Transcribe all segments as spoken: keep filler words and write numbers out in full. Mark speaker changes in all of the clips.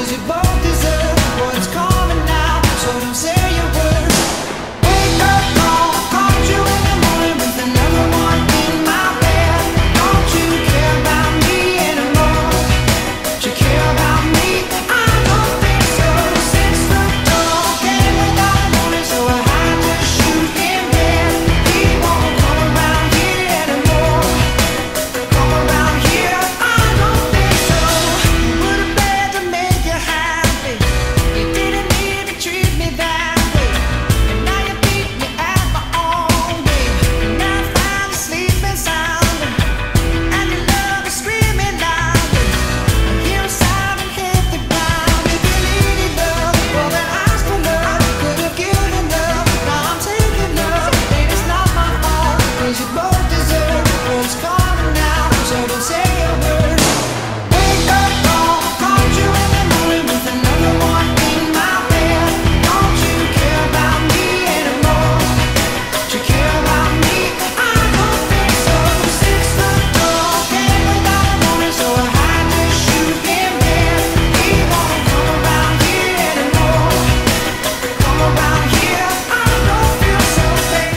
Speaker 1: 'cause you both deserve what's coming now. So don't say your words. Wake up, call, called you in the morning with another one in my bed. Don't you care about me anymore? Do you care about me? I don't think so. Six foot tall, came without warning, so I had to shoot him dead. He won't come around here anymore. Come around here, I don't think so. You put a bed to make you happy. You didn't need to treat me that way. And now you beat me at my own game. And now I find you sleeping soundly, and your love is screaming loudly. I hear a sound and hit the ground. If you needed love, well then ask for love. Could have given love, now I'm taking love. And it's not my fault, 'cause you both deserve what's coming now. So don't say a word. Wake up, call, called you in the morning with another one in my bed. Don't you care about me anymore? Do you care about me? I don't think so. Six foot tall, came without warning, so I had to shoot him dead. He won't come around here anymore. Come around here, I don't feel so bad.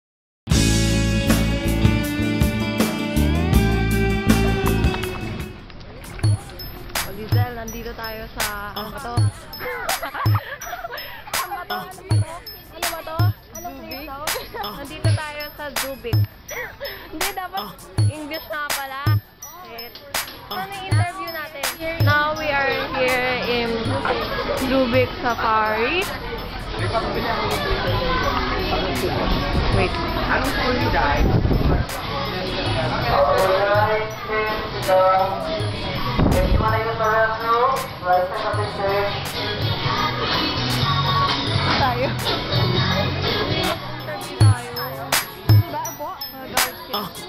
Speaker 2: O Lizel, nandito tayo sa... Ano ba to? Ano ba to? Ano ba to? Anong place to? Nandito tayo sa Zoobic. Hindi, dapat English na pala. Wait. Ano yung interview natin? Now we are here in Zoobic Safari. Wait. Tayo. Interview tayo. Diba po? Mag-guard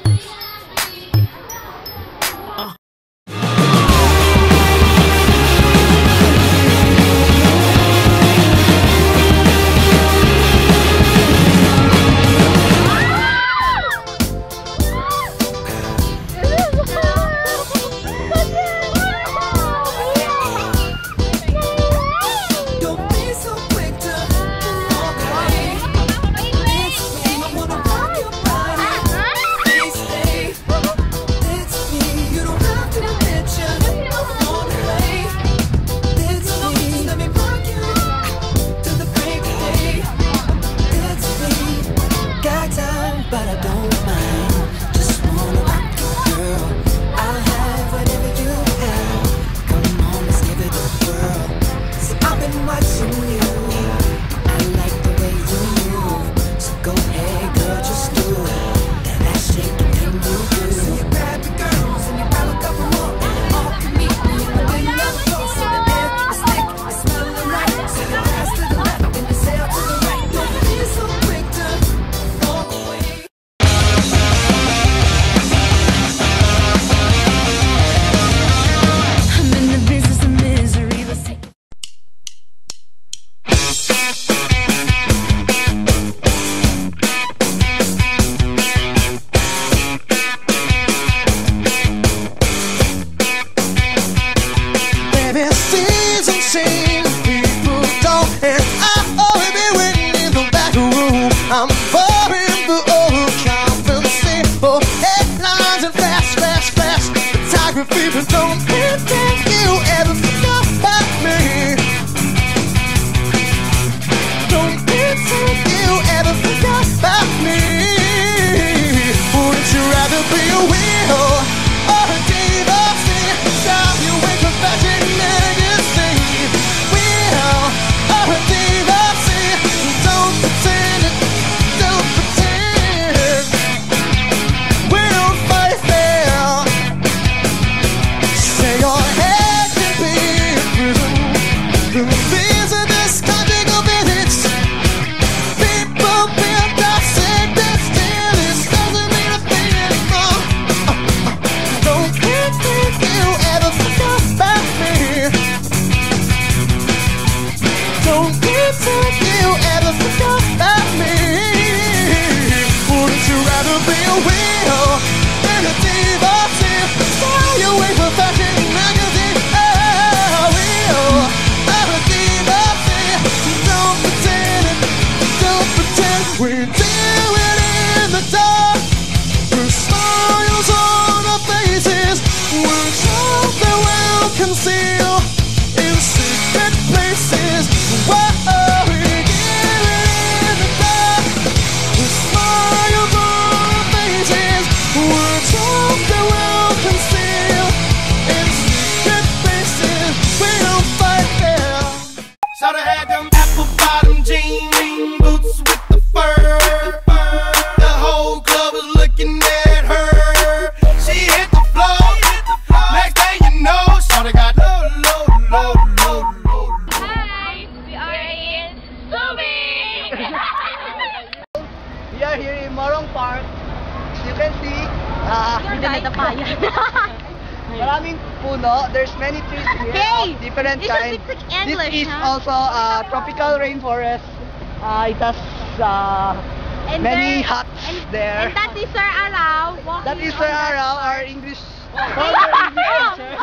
Speaker 3: puno. There's many trees here
Speaker 4: Hey!
Speaker 3: of different
Speaker 4: This is
Speaker 3: kinds.
Speaker 4: basic English,
Speaker 3: This is
Speaker 4: huh?
Speaker 3: also a tropical rainforest. Uh, it has uh,
Speaker 4: And
Speaker 3: many
Speaker 4: there-
Speaker 3: huts
Speaker 4: and,
Speaker 3: there.
Speaker 4: And that is Sir Arao walking
Speaker 3: That is
Speaker 4: on
Speaker 3: Sir
Speaker 4: that
Speaker 3: Arao,
Speaker 4: park.
Speaker 3: our English former English teacher.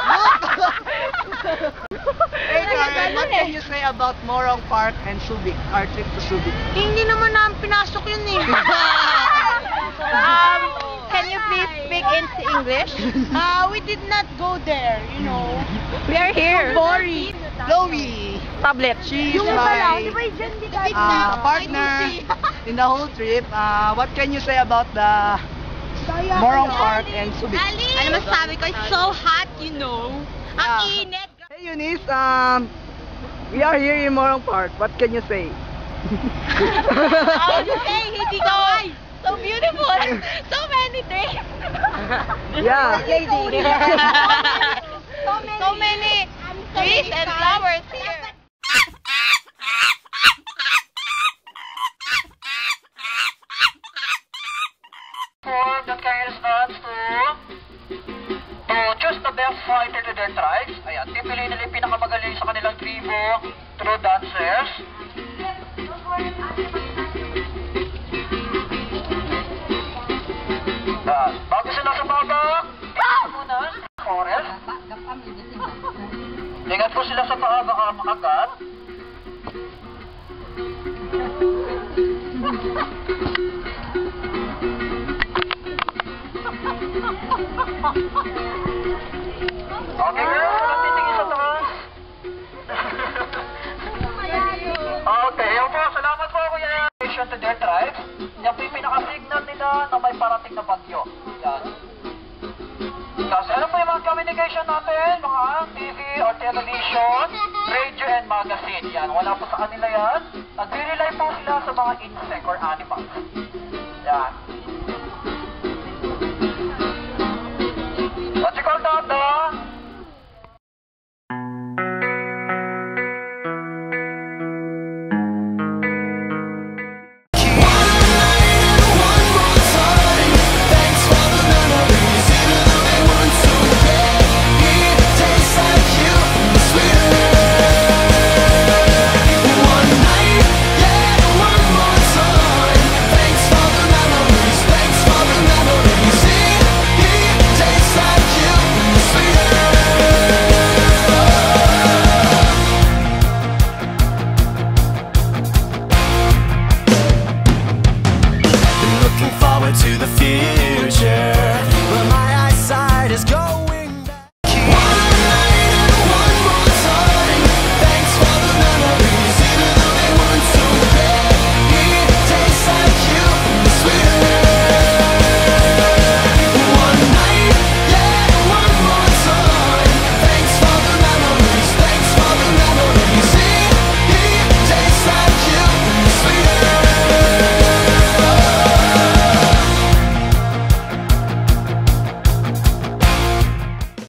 Speaker 3: Hey Karen, what can you say about Morong Park and Zoobic, our trip to Zoobic?
Speaker 4: Hindi naman namin pinasok yun eh. um, can you please speak in English? Uh, we did not go there, you know. We are here. Boring.
Speaker 3: Chloe,
Speaker 4: Tablet.
Speaker 3: she's my uh, partner in the whole trip. Uh, what can you say about the Morong Park and Zoobic?
Speaker 4: Ano masabi ko? It's so hot, you know. Ang
Speaker 3: Ah.
Speaker 4: init.
Speaker 3: Hey Eunice, um, we are here in Morong Park. What can you say?
Speaker 4: How to say, hindi ko. So beautiful. So many trees.
Speaker 3: Yeah.
Speaker 4: Lady. So many, so many trees and flowers here.
Speaker 5: For the contestants to to choose the best fighter to their tribes. Ayan, pipiliin nila yung pinakamagaling sa kanilang tribo through dancers. Ayan, bago sila sa baba, muna, forest. Ingat po sila sa paa, baka makagat. Okay, girls, walang titingin sa taas. Okay, yun po. Salamat po, Kuya. Nation to their tribes. Yan po yung pinaka-signal nila na may parating na bagyo. Yan. Kasi ano po yung mga communication natin? Mga T V or television, radio and magazine. Yan, wala po sa kanila yan. Nag-rely po sila sa mga insect or animals. Yan.